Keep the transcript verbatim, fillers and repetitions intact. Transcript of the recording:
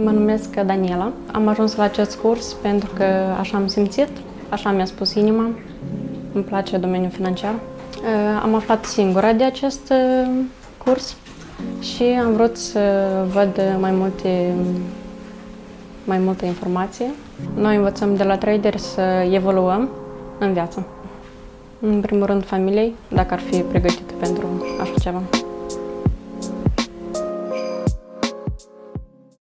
Mă numesc Daniela. Am ajuns la acest curs pentru că așa am simțit, așa mi-a spus inima. Îmi place domeniul financiar. Am aflat singură de acest curs și am vrut să văd mai multe, mai multe informații. Noi învățăm de la traderi să evoluăm în viață. În primul rând familiei, dacă ar fi pregătită pentru așa ceva.